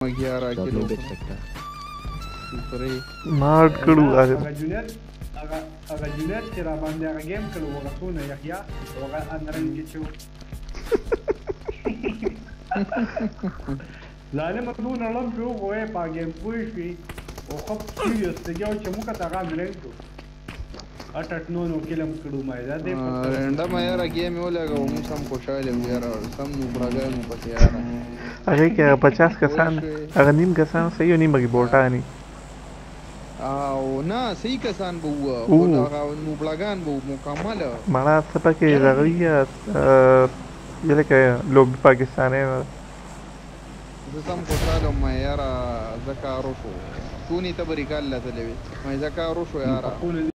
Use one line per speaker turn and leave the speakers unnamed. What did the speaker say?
11 کیلو پرې
ماډ کړو
هغه جونیت چې را باندې هغه گیم کړو هغه څونه یحیی هغه انرنګ چې ظالم دون لم شو وې په گیم پوي شي او خو سیریس ته یو چې موږ ته غاګ لګو اټټ نو کلم کړو ما دا دې په
رنده ما یاره گیم یو لګو موږ سم خوشاله یاره سم نو برګانو پته یاره
هغه کې 50 کسان هغه نیم کسان صحیح او نیمه کې بوټانی
او نه صحیح کسان به وو هغه نو بلګان به مکمل
مړه څه پکې راغلی یله کې لوب پاکستاني
زه سم خوشاله ما یاره زکارو شو کونی ته بریکال لته لوي ما زکارو شو یاره